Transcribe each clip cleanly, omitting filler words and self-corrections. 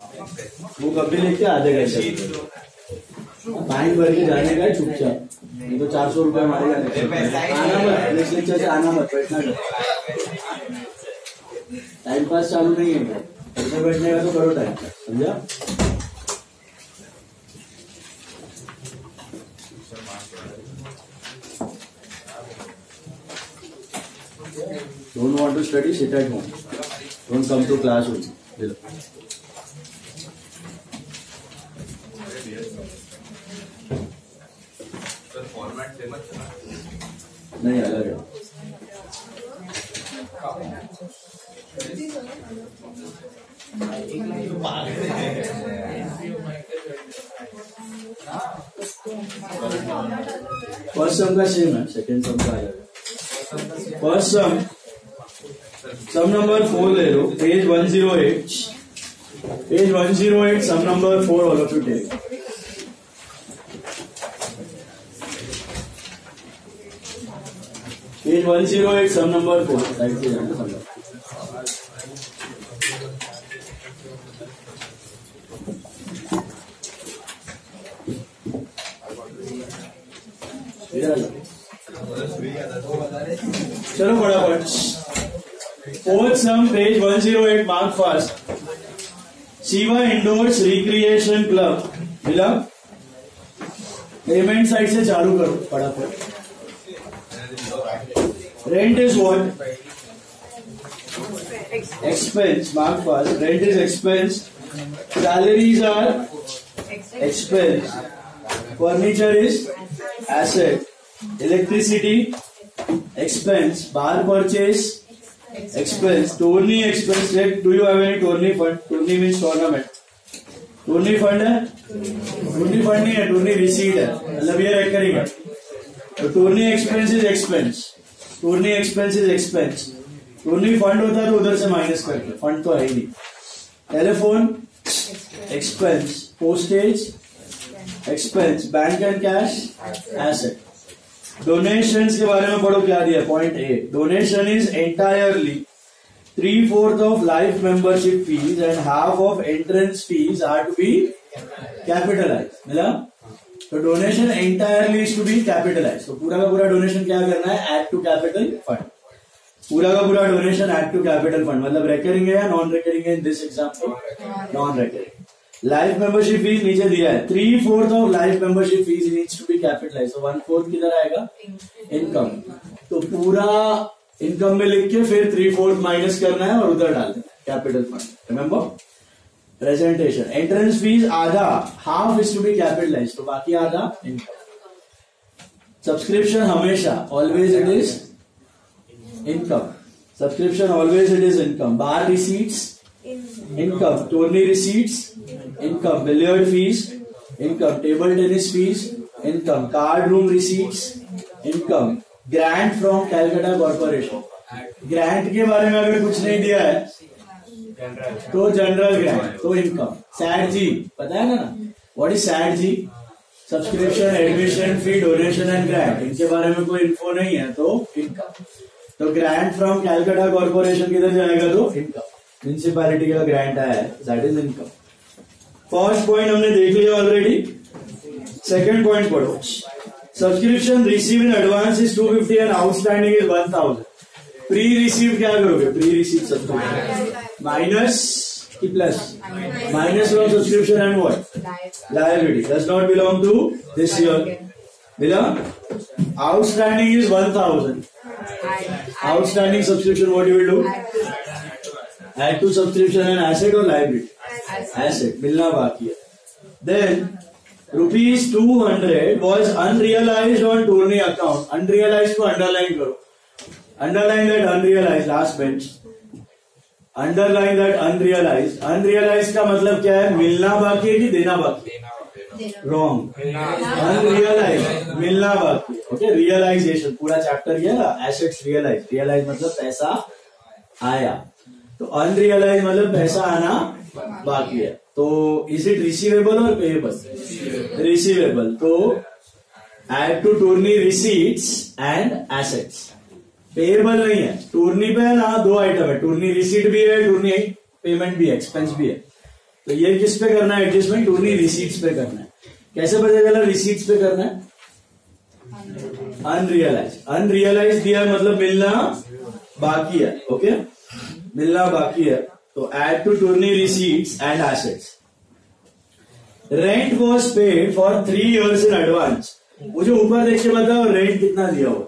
वो कभी लेके आधे घंटे टाइम भर के जाने का चुपचाप, नहीं तो 400 रुपये हमारे आना मत, नेक्स्ट लेक्चर से आना मत, बैठना टाइम पास चालू नहीं है, ऐसे बैठने का तो करो टाइम, समझा? Don't want to study, sit at home. Don't come to class only. नहीं अलग है. फर्स्ट सम का सेम है, सेकेंड सम का अलग है. फर्स्ट सम नंबर 4 ले लो, page 108. Page 108 sum number 4 all of you take. Page 108 sum number 4 side से जाना समझो. चलो फटाफट. Fourth sum page 108 mark fast. Shiva indoors recreation club मिला. पेमेंट साइड से चालू करो फटाफट. Rent is what? Expense. Mark fast. Rent is expense. Salaries are expense. Furniture is asset. Electricity expense. Bar purchase expense. Tourney expense. Do you have any tourney fund? Tourney means tournament. Tourney fund है? Tourney fund नहीं है. Tourney receipt है. मतलब ये रख करेगा. तो tourney expense is expense. Tourney expense is expense. Tourney fund होता है तो उधर से माइनस करके, फंड तो है ही नहीं. Telephone expense. Postage expense. Bank and cash asset. Donations के बारे में पढ़ो क्या दिया. Point A. Donation is entirely 3/4 of life membership fees and half of entrance fees are to be capitalise. मिला. तो donation entirely is to be capitalise. तो पूरा का पूरा डोनेशन क्या करना है, ऐड टू कैपिटल फंड. पूरा का पूरा donation add to capital fund. मतलब रेकरिंग है या नॉन रेकरिंग है. In this example non recurring. Life membership fees नीचे दिया है. 3/4 of life membership fees needs to be capitalise. तो 1/4 किधर आएगा, इनकम. तो पूरा इनकम में लिख के फिर 3/4 माइनस करना है और उधर डालना है capital fund. Remember presentation. Entrance fees आधा, half is to be capitalise. तो बाकी आधा इनकम. सब्सक्रिप्शन हमेशा always it is income. Subscription always it is income. Bar receipts income. Tourney receipts income. Billiard fees income. Table tennis fees income. Card room receipts income. Grant from Calcutta corporation. Grant के बारे में अगर कुछ नहीं दिया है तो जनरल ग्रांट, तो इनकम. सैट जी पता है ना, व्हाट इज सैट जी. Subscription, admission fee, donation and grant. इनके बारे में कोई इन्फो नहीं है तो इनकम. तो ग्रांट फ्रॉम कैलकाटा कॉर्पोरेशन किधर जाएगा, तो इनकम. म्यूनिसिपैलिटी का ग्रांट आया है, that is income. First point हमने देख लिया ऑलरेडी. सेकेंड पॉइंट पढ़ो. Subscription receive in advance is 250 and outstanding is 1000. Pre receive क्या करोगे, प्री रिसीव सब्सक्रिप्शन माइनस की plus. Minus from subscription and what, liability does not belong to this year. Belong. Outstanding is 1000. Outstanding subscription what you will do, add to subscription and asset और liability. Asset मिलना बाकी है. Then ₹200 was unrealized on tourney account. Unrealized को underline करो. Underline that unrealized, last bench. Underline that unrealized. Unrealized का मतलब क्या है, मिलना बाकी है कि देना बाकी है. Wrong. Unrealized मिलना बाकी. Okay, realization पूरा चैप्टर ये ना, assets realized. Realized मतलब पैसा आया. तो unrealized मतलब पैसा आना बाकी है. तो इज इट रिसीवेबल और पेएबल, रिसीवेबल. तो add to tourney receipts and assets. Payable नहीं है. टूर्नी पे है ना दो आइटम है, टूर्नी रिसीट भी है, टूर्नी पेमेंट भी है, एक्सपेंस भी है. तो ये किस पे करना है एडजस्टमेंट? ओनली रिसीट्स पे करना है। कैसे पता चला रिसीट्स पे करना है? अनरियलाइज। अनरियलाइज दिया है मतलब मिलना बाकी है। ओके, मिलना बाकी है। तो add to tourney receipts and assets. Rent was paid for 3 years in advance. मुझे ऊपर देख के बताओ रेंट कितना दिया हो?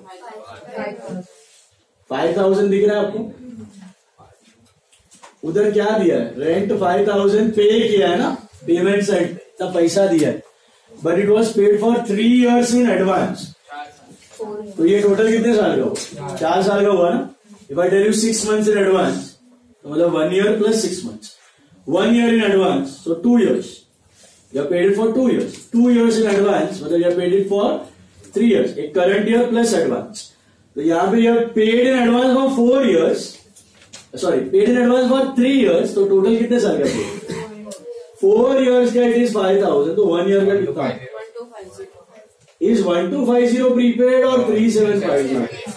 5000 दिख रहा है आपको? उधर क्या दिया है? रेंट 5000 पे किया है ना, पेमेंट साइड पे इतना पैसा दिया है, but it was paid for 3 years in advance. तो ये टोटल कितने साल का हुआ? 4 साल का हुआ ना। If I tell you 6 months in advance, तो मतलब 1 year plus 6 months, 1 year in advance, so 2 years. You have paid it for 2 years. 2 years in advance, मतलब you have paid it for 3 years. एक current year plus advance. तो यहाँ पे you have paid in advance for 4 years. Sorry, paid in advance for 3 years. तो total कितने साल का paid? 4 years का it is 5000. तो 1 year का कितना? 1250. Is 1250 prepaid or 3750?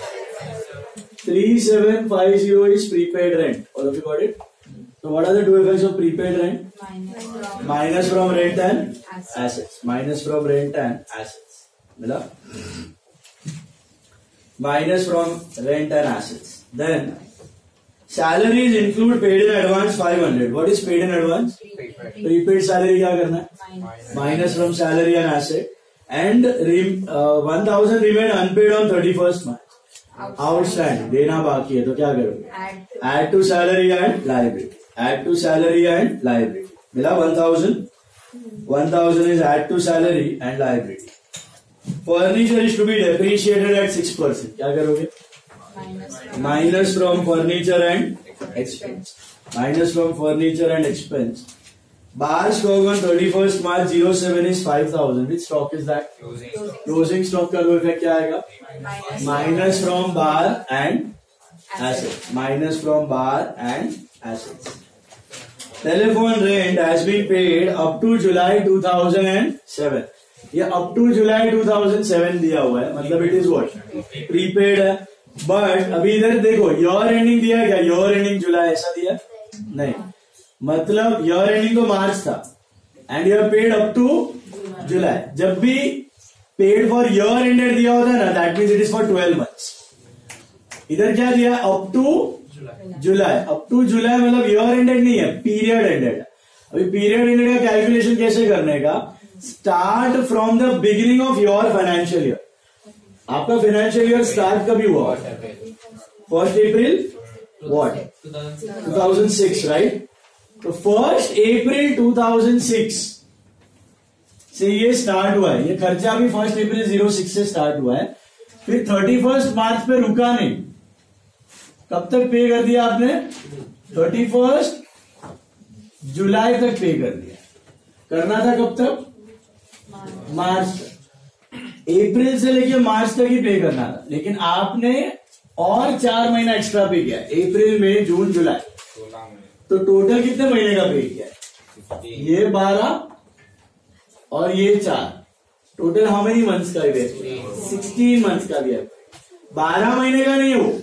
3750 is prepaid rent. All of you got it? So what are the two effects of prepaid rent? Minus from rent and assets. Minus from rent and assets. मिला? Minus from rent and assets. Then salaries include paid in advance 500. What is paid in advance? Prepaid salary क्या करना है? Minus from salary and asset. And 1000 remain unpaid on 31st March. Outstanding, देना बाकी है, तो क्या करोगे? Add to salary and liability. Add to salary and liability. मिला 1000. 1000 is add to salary and liability. Furniture is to be depreciated at 6%. क्या करोगे? Minus from furniture and expense. Minus from furniture and expense. Bar stock on 31st March 07 is 5000. Which stock is that? Closing stock का effect क्या आएगा? Minus from bar and assets. Minus from bar and assets. Telephone rent has been paid up to July 2007. ये up to July 2007 दिया हुआ है, मतलब it is what? Prepaid है. But अभी इधर देखो year ending दिया है क्या? Year ending जुलाई ऐसा दिया? नहीं, मतलब year ending तो मार्च था and you have paid up to July. जब भी paid for year ended दिया होता है ना, that means it is for 12 months. इधर क्या दिया? up to July. Up to July मतलब ईयर एंडेड नहीं है, पीरियड एंडेड है. अभी पीरियड एंडेड का कैलकुलेशन कैसे करने का? Start from the beginning of your financial year. आपका फाइनेंशियल ईयर स्टार्ट कभी हुआ? 1 April व्हाट? 2006, राइट? तो 1 April 2006 से ये स्टार्ट हुआ है. ये खर्चा भी 1 April 06 से स्टार्ट हुआ है. फिर 31st मार्च पे रुका नहीं. कब तक पे कर दिया आपने? 31st जुलाई तक पे कर दिया. करना था कब तक? मार्च तक. अप्रैल से लेके मार्च तक ही पे करना था, लेकिन आपने और 4 महीना एक्स्ट्रा पे किया. अप्रैल, मई, जून, जुलाई. तो टोटल कितने महीने का पे किया? ये 12 और ये 4. टोटल हाउ मेनी मंथ्स का है? 16 मंथ्स का भी है. 12 महीने का नहीं है वो.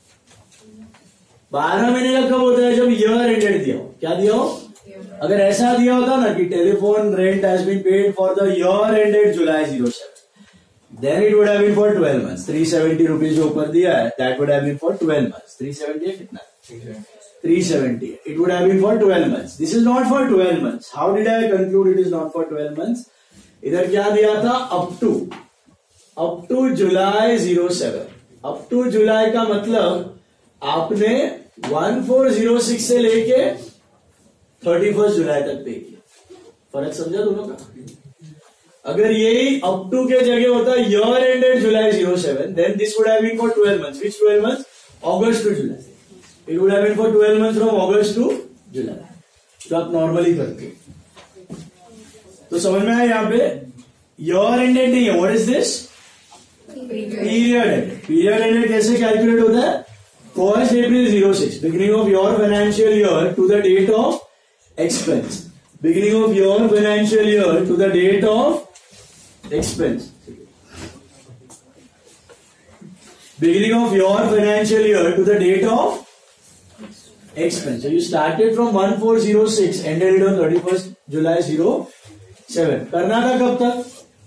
12 महीने का कब होता है? जब ईयर एंडेड दिया हो. क्या दिया हो? अगर ऐसा दिया होता ना कि telephone rent has been paid for the year ended July 07, then it would have been for 12 months. 370 rupees जो ऊपर दिया है, that would have been for 12 months. 370 है कितना? 370. It would have been for 12 months. This is not for 12 months. How did I conclude it is not for 12 months? इधर क्या दिया था? up to July 07. up to July का मतलब आपने 1406 से लेके 31st जुलाई तक पे किया. फर्क समझा दोनों का? अगर यही अप टू के जगह होता year ended July 07, then this would have been for 12 months. Which 12 months? August to July. It would have been for 12 months from August to July. तो आप नॉर्मली करते. तो समझ में आया यहाँ पे ईयर एंडेड नहीं है. What is this? Period ended. Period ended कैसे कैलकुलेट होता है? 1 April 06, beginning of your financial year to the date of expense. Beginning of your financial year to the date of expense. Beginning of your financial year to the date of expense. So you started from 1406, ended it on 31st July 07. करना था कब तक?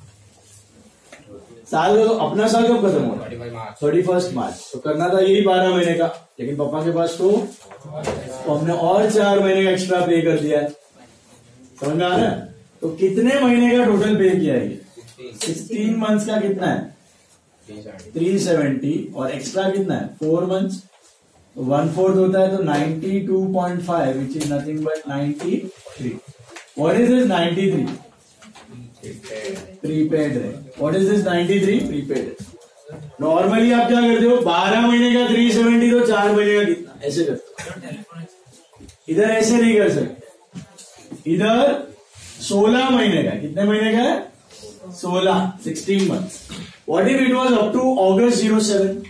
साल का तो अपना साल कब खत्म होगा? 31st मार्च. तो करना था यही 12 महीने का, लेकिन पापा के पास तो हमने और 4 महीने का एक्स्ट्रा पे कर दिया है. समझ में आ रहा है? तो कितने महीने का टोटल पे किया है? 16 मंथ्स का कितना है? 370. और एक्स्ट्रा कितना है? 4 मंथ्स. तो 1/4 होता है, तो 92.5 which is nothing but 93. What is this 93? Prepaid है. What is this 93? Prepaid. Normally आप क्या करते हो? 12 महीने का 370, तो 4 महीने का कितना? ऐसे करते हो. इधर ऐसे नहीं कर सकते. इधर 16 महीने का. कितने महीने का है? 16 months. What if it was up to August 07?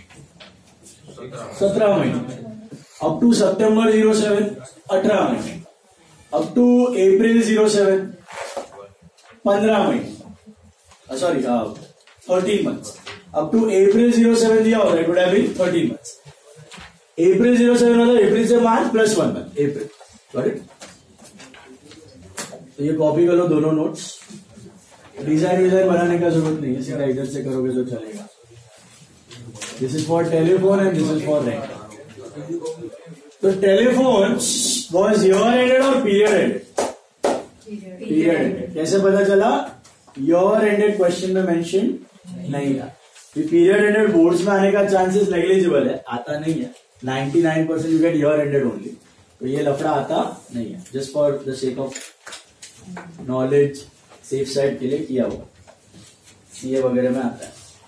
17 महीने. Up to September 07? 18 महीने. Up to April 07? 15 महीने. Sorry, 13 months. Up to April 07 दिया होगा, it would have been 13 months. April 07 मतलब अप्रैल से मार्च plus 1 month. April. Got it? तो ये कॉपी कर लो दोनों नोट्स. डिजाइन बनाने का जरूरत नहीं है, सीधा इधर से करोगे तो चलेगा. This is for telephone and this is for rent. तो टेलीफोन वॉज ईयर एंडेड और पीरियड एंडेड? Period ended. कैसे पता चला? ईयर एंडेड क्वेश्चन में मेंशन नहीं था. पीरियड एंडेड बोर्ड्स में आने का चांसेस नेग्लिजिबल है, आता नहीं है. 99% you get year ended only. तो ये लफड़ा आता नहीं है. Just for the sake of knowledge, safe side के लिए किया हुआ. सीए वगैरह में आता है.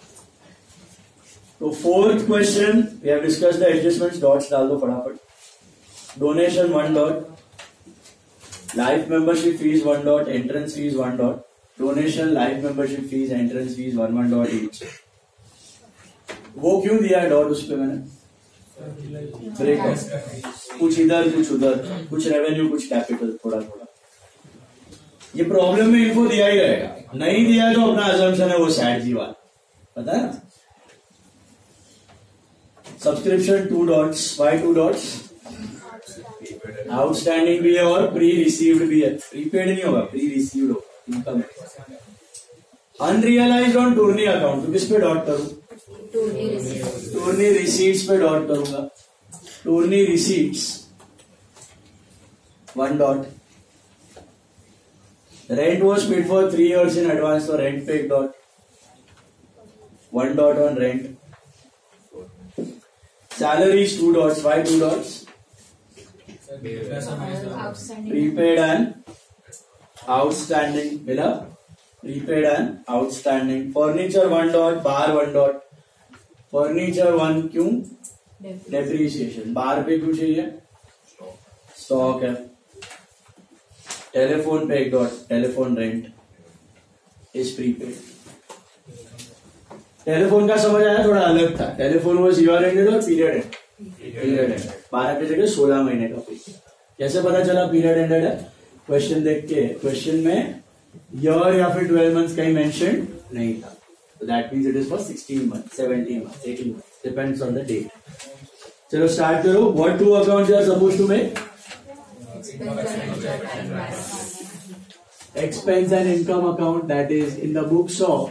तो 4th question we have discussed the adjustments. Dots डाल दो फटाफट. Donation 1 dot. Life membership fees 1 dot. Entrance fees 1 dot. Donation, life membership fees, entrance fees 1 dot each. वो क्यों दिया है डॉट उस पे मैंने? ब्रेकअप. कुछ इधर कुछ उधर, कुछ रेवेन्यू कुछ कैपिटल, थोड़ा थोड़ा. ये प्रॉब्लम में इनको दिया ही रहेगा. नहीं दिया तो अपना अजम्पशन है वो सैड जी वाला. पता है? Subscription 2 dots. Why 2 dots? Outstanding भी है और प्री रिसीव्ड भी है. प्रीपेड नहीं होगा, प्री रिसीव्ड होगा. Income. Unrealised on tourney account. तो किस पे डॉट करूं? टूर्नी रिसीट्स पे डॉट करूंगा. Tourney receipts 1 dot. Rent was paid for 3 years in advance, so rent पे एक dot. 1 dot on rent. Salaries 2 dots. Why 2 dots? Prepaid and outstanding. मिला? Prepaid and outstanding. Furniture 1 dot. Bar 1 dot. Furniture 1 क्यों? Depreciation. Bar पे क्यों चाहिए? Stock है. Telephone पे एक dot. Telephone rent is prepaid. Telephone का समझ आया? थोड़ा अलग था. टेलीफोन वॉज ईयर एंडेड और पीरियड एंड. पीरियड एंडेड 12 की जगह 16 महीने का पे. कैसे पता चला पीरियड एंडेड है? क्वेश्चन देख के. क्वेश्चन में ईयर या फिर 12 मंथ्स कहीं मेंशन नहीं था. तो that means it is for 16 month, 17 month, 18 month, depends on the date. चलो स्टार्ट करो. What 2 accounts you are supposed to make? Expense and income account, that is in the books of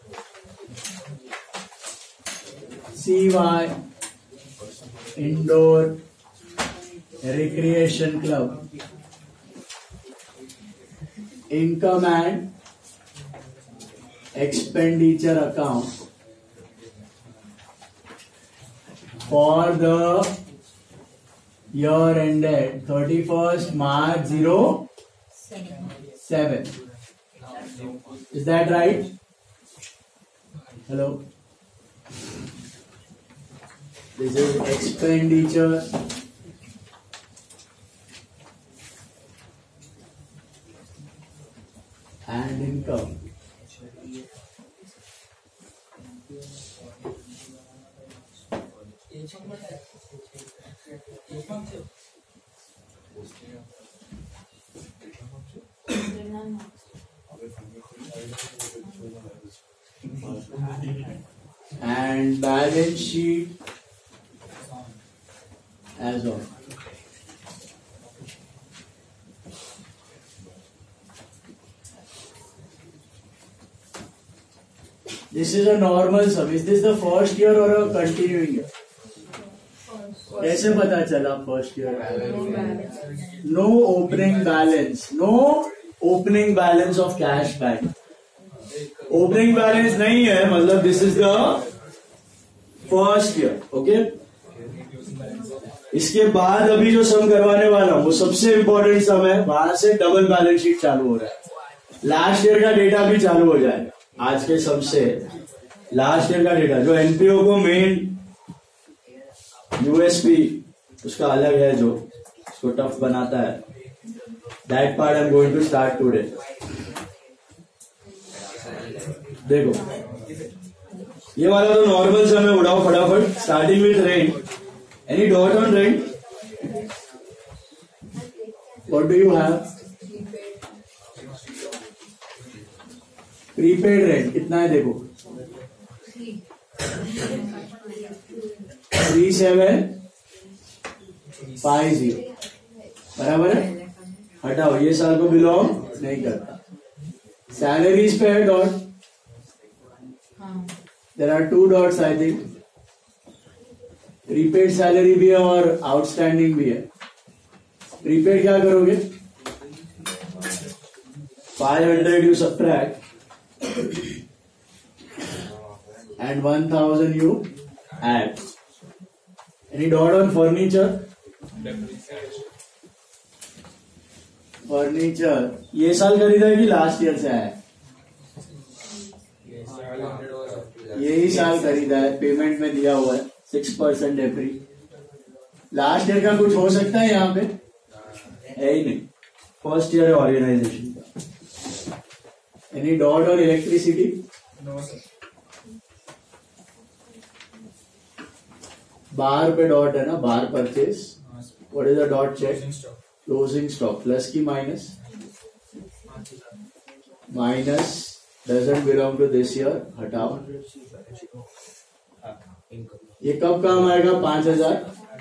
CY Indoor Recreation Club. Income and expenditure account for the year ended 31st March 07. Is that right? Hello? This is expenditure and income. And balance sheet as of. This is a normal sum. Is this the first year or a continuing year? कैसे पता चला first year? No opening balance, no opening balance of cash bank. Opening balance नहीं है, मतलब this is the first year. Okay, इसके बाद अभी जो सम करवाने वाला हूं वो सबसे इंपॉर्टेंट सम है. वहां से डबल बैलेंस शीट चालू हो रहा है. लास्ट ईयर का डेटा भी चालू हो जाएगा. आज के सम से लास्ट ईयर का डेटा, जो एनपीओ को मेन यूएसपी उसका अलग है, जो उसको टफ बनाता है. That part I am going to start today. देखो, ये वाला तो नॉर्मल सम है, उड़ाओ फटाफट. Starting with rent. Any dot on rent? What do you have? Prepaid rent कितना है? देखो 3750 बराबर है. हटाओ, ये साल को बिलोंग नहीं करता. सैलरीज पे है dot. There are 2 dots I think. Prepaid salary भी है और आउटस्टैंडिंग भी है. प्रीपेड क्या करोगे? 500 you subtract and 1000 you add. Any dot on furniture? Furniture ये साल खरीदा है कि लास्ट ईयर से आया है? यही साल खरीदा है. पेमेंट में दिया हुआ है 6% एवरी. लास्ट ईयर का कुछ हो सकता है यहाँ पे? है ही नहीं. फर्स्ट ईयर है ऑर्गेनाइजेशन का. एनी डॉट और इलेक्ट्रिसिटी? No sir. बाहर पे डॉट है ना, बाहर purchase. What is the dot? Check closing stock. Plus की minus? Minus doesn't belong to this year. हटाओ. ये कब काम आएगा? 5000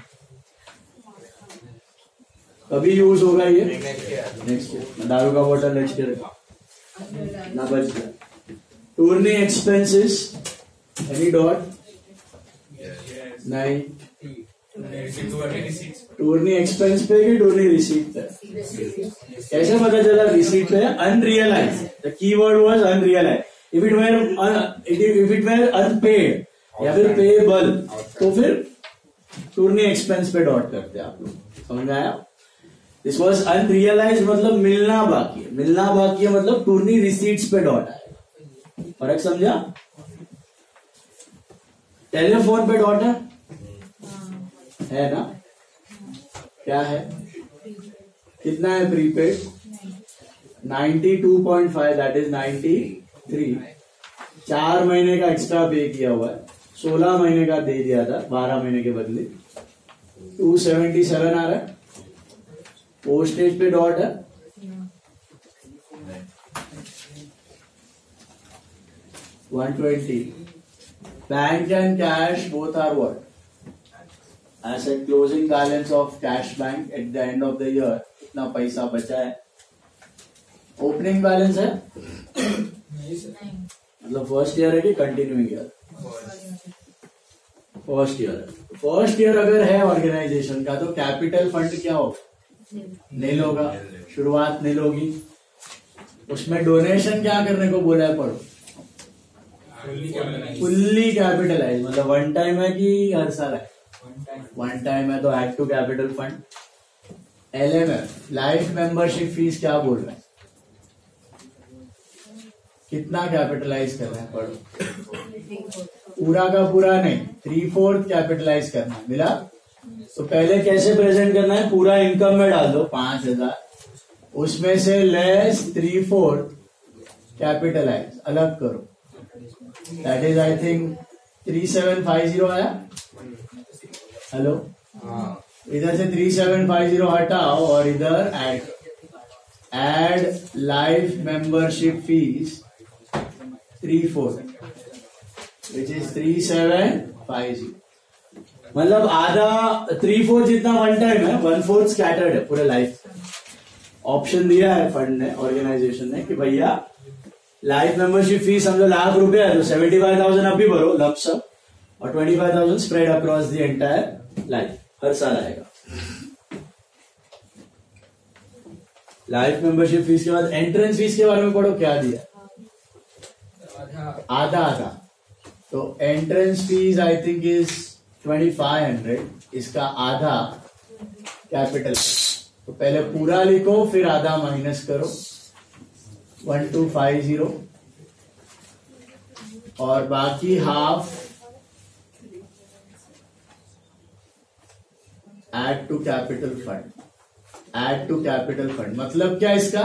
कभी यूज होगा ये? Next year. दारू का बोतल नेक्स्ट ईयर ना बच गया. Tourney expenses? Any dot? नहीं. टूरनी एक्सपेंस पे कि टूरनी रिसीट पे? कैसे पता चला रिसीट पे? Unrealise. The keyword was unrealise. If it were unpaid या फिर पेएबल तो फिर टूरनी एक्सपेंस पे डॉट करते हैं आप लोग. समझ में आया? दिस वॉज अनरियलाइज मतलब मिलना बाकी है. मिलना बाकी है मतलब टूरनी रिसीट्स पे डॉट आएगा. फर्क समझा? टेलीफोन पे डॉट है ना? क्या है? कितना है प्रीपेड? 92.5 that is 93. 4 महीने का एक्स्ट्रा पे किया हुआ है. 16 महीने का दे दिया था 12 महीने के बदले. 277 आ रहा है. पोस्टेज पे डॉट है. $120. Bank and cash both are what? Asset. Closing balance of cash bank at the end of the year. कितना पैसा बचा है? ओपनिंग बैलेंस है? मतलब फर्स्ट ईयर है कि कंटिन्यूइंग ईयर? फर्स्ट ईयर है. फर्स्ट ईयर अगर है ऑर्गेनाइजेशन का तो कैपिटल फंड क्या होगा? नील होगा. शुरुआत नील होगी. उसमें डोनेशन क्या करने को बोला है? पढ़ो. फुल्ली कैपिटलाइज मतलब वन टाइम है कि हर साल है? वन टाइम है तो add to capital fund. LMF life membership fees क्या बोल रहे हैं? कितना कैपिटलाइज कर रहे हैं? पढ़ो. पूरा का पूरा नहीं, 3/4 कैपिटलाइज करना है. मिला? तो पहले कैसे प्रेजेंट करना है? पूरा इनकम में डाल दो 5000. उसमें से लेस 3/4 कैपिटलाइज अलग करो. दैट इज आई थिंक 3750 आया. हेलो, इधर से 3750 हटाओ और इधर add life membership fees 3/4 which is 3750. मतलब आधा 3/4 जितना वन टाइम है, 1/4 स्कैटर्ड है पूरे लाइफ. ऑप्शन दिया है फंड ने, ऑर्गेनाइजेशन ने कि भैया लाइफ मेंबरशिप फीस समझो ₹1,00,000 है तो 75,000 अभी भरो लंप सम और 25,000 spread across the entire life, हर साल आएगा। लाइफ मेंबरशिप फीस के बाद एंट्रेंस फीस के बारे में पढ़ो, क्या दिया? आधा आधा। तो entrance fees I think is 2500, इसका आधा कैपिटल। तो पहले पूरा लिखो फिर आधा माइनस करो, 1250 और बाकी half add to capital fund. Add to capital fund मतलब क्या इसका?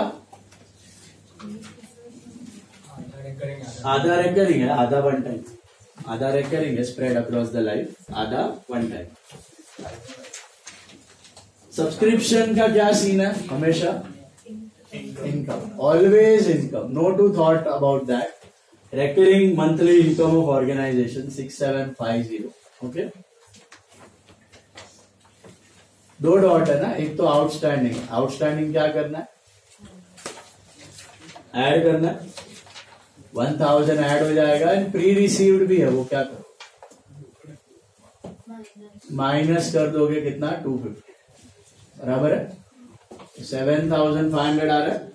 आधा रेकरिंग है, आधा वन टाइम। आधा रेकरिंग है स्प्रेड अक्रॉस द लाइफ, आधा वन टाइम। सब्सक्रिप्शन का क्या सीन है? हमेशा income, always income, no to thought about that. Recurring monthly income of organisation 6750। Okay, दो डॉट है ना, एक तो आउटस्टैंडिंग। आउटस्टैंडिंग क्या करना है? ऐड करना है, 1000 ऐड हो जाएगा। एंड प्री रिसीव्ड भी है, वो क्या करो? माइनस कर दोगे कितना? 250, बराबर है। 7500 आ रहा है।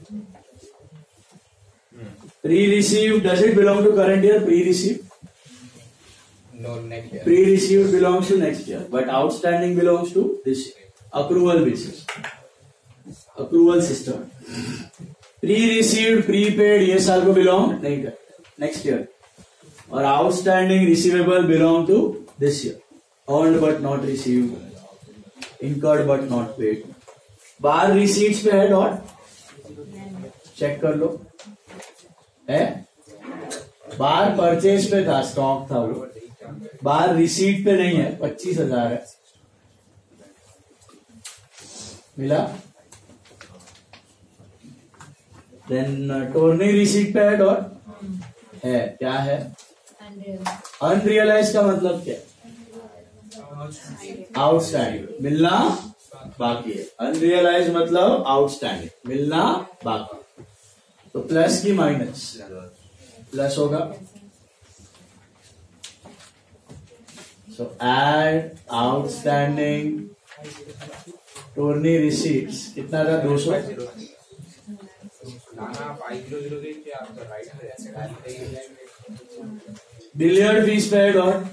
Pre received, does it belong to current year? Pre received No, next year. Pre received belongs to next year, but outstanding belongs to this year. Accrual basis, accrual system. Pre received, pre paid ये साल को belong नहीं कर, next year. और outstanding receivable belong to this year. Earned but not received, incurred but not paid. बाहर receipts पे है dot, check कर लो है। बाहर परचेज पे था, स्टॉक था वो, बाहर रिसीट पे नहीं है। 25,000 है, मिला। देन टोर्नी रिसीट पे है डॉट है, क्या है? अनरियलाइज का मतलब क्या? आउटस्टैंडिंग, मिलना बाकी है। अनरियलाइज मतलब आउटस्टैंडिंग, मिलना बाकी। तो प्लस की माइनस? प्लस होगा। So add outstanding tourney receipts कितना था? 200। बिलियर्ड फीस पे डॉट,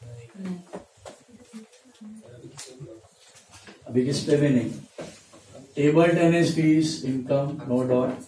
अभी किस पे भी नहीं। Table tennis fees income, no dot.